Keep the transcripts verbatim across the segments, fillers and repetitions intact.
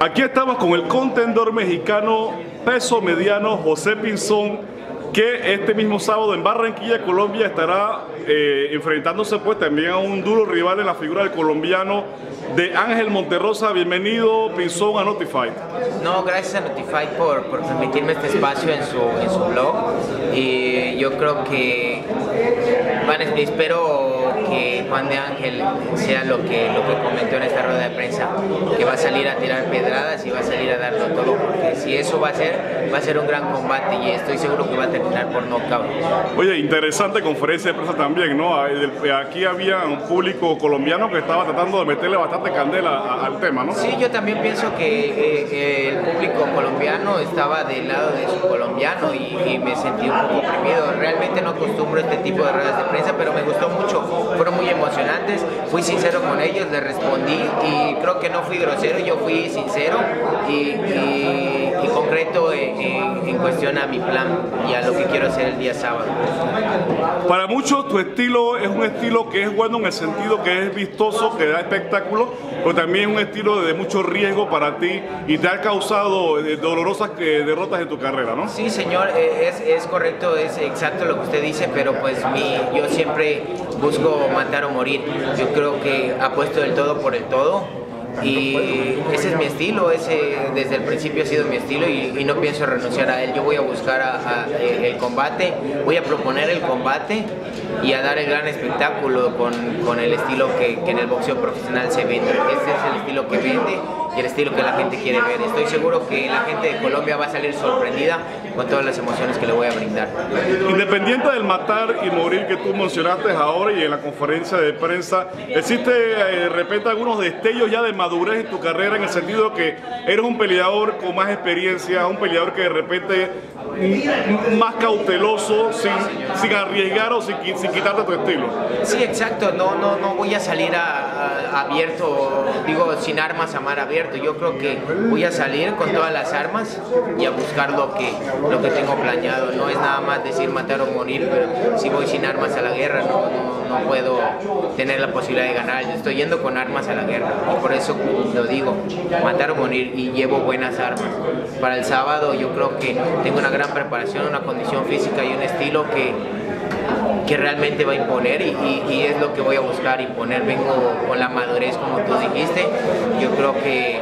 Aquí estamos con el contendor mexicano peso mediano José Pinzón, que este mismo sábado en Barranquilla, Colombia, estará eh, enfrentándose pues también a un duro rival en la figura del colombiano de Ángel Monterrosa. Bienvenido, Pinzón, a Notified. No, gracias a Notified por, por permitirme este espacio en su, en su blog. Y yo creo que, bueno, espero que Juan de Ángel sea lo que, lo que comentó en esta rueda de prensa, que va a salir a tirar pedradas y va a salir a darlo todo, porque si eso va a ser, va a ser un gran combate y estoy seguro que va a terminar por nocaut. Oye, interesante conferencia de prensa también, ¿no? Aquí había un público colombiano que estaba tratando de meterle bastante candela a, al tema, ¿no? Sí, yo también pienso que eh, el público colombiano estaba del lado de su colombiano y, y me sentí un poco oprimido. Realmente no acostumbro este tipo de ruedas de prensa, pero me gustó mucho, fueron muy emocionantes, fui sincero con ellos, les respondí y creo que no fui grosero, yo fui sincero y, y, y concreto en, en, en cuestión a mi plan y a lo que quiero hacer el día sábado. Para muchos tu estilo es un estilo que es bueno en el sentido que es vistoso, que da espectáculo, pero también es un estilo de mucho riesgo para ti y te ha causado dolorosas derrotas en tu carrera, ¿no? Sí, señor, es, es correcto, es exacto lo que usted dice, pero pues mi, yo siempre busco matar o morir. Yo creo que apuesto del todo por el todo. Y ese es mi estilo, ese desde el principio ha sido mi estilo y, y no pienso renunciar a él. Yo voy a buscar a, a el combate, voy a proponer el combate y a dar el gran espectáculo con, con el estilo que, que en el boxeo profesional se vende. Este es el estilo que vende y el estilo que la gente quiere ver. Estoy seguro que la gente de Colombia va a salir sorprendida con todas las emociones que le voy a brindar. Independiente del matar y morir que tú mencionaste ahora y en la conferencia de prensa, ¿existe eh, de repente algunos destellos ya de madurez en tu carrera, en el sentido que eres un peleador con más experiencia, un peleador que de repente más cauteloso, sin, sin arriesgar o sin, sin quitarte tu estilo? Sí, exacto, no, no, no voy a salir a, a abierto, digo, sin armas a mar abierto. Yo creo que voy a salir con todas las armas y a buscar lo que, lo que tengo planeado. No es nada más decir matar o morir, pero si voy sin armas a la guerra no, no, no puedo tener la posibilidad de ganar. Yo estoy yendo con armas a la guerra y por eso lo digo, matar o morir, y llevo buenas armas. Para el sábado yo creo que tengo una gran preparación, una condición física y un estilo que, que realmente va a imponer y, y, y es lo que voy a buscar, imponer. Vengo con la madurez, como tú dijiste. Yo creo que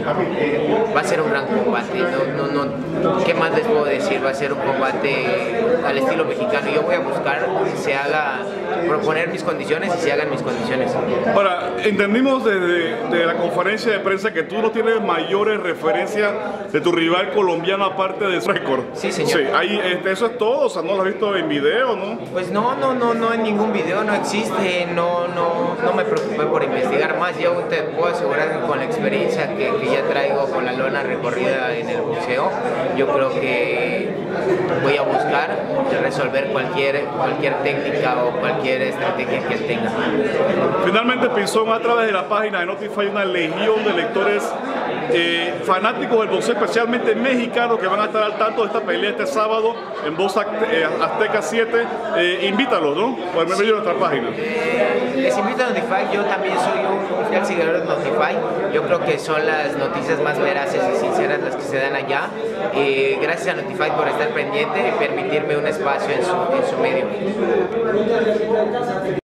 va a ser un gran combate. No, no, no, ¿qué más les puedo decir? Va a ser un combate al estilo mexicano. Yo voy a buscar que se haga, proponer mis condiciones y se hagan mis condiciones. Ahora, entendimos desde de la conferencia de prensa que tú no tienes mayores referencias de tu rival colombiano aparte de su récord. Sí, señor. Sí, ahí, este, eso es todo, o sea, ¿no lo has visto en video, no? Pues no, no, no, no en ningún video, no existe, no, no, no me preocupé por investigar más. Yo te puedo asegurar que con la experiencia que, que ya traigo, con la lona recorrida en el boxeo, yo creo que voy a buscar resolver cualquier, cualquier técnica o cualquier estrategia que él tenga. Finalmente, Pinzón, a través de la página de Notified, hay una legión de lectores eh, fanáticos del boxeo, especialmente mexicanos, que van a estar al tanto de esta pelea este sábado en Voz Azteca siete. Eh, invítalos, ¿no? Por medio de nuestra página. Eh, les invito a Notified. Yo también soy un fiel seguidor de Notified. Yo creo que son las noticias más veraces y sinceras las que se dan allá. Eh, gracias a Notified por estar pendiente y permitirme un espacio en su, en su medio.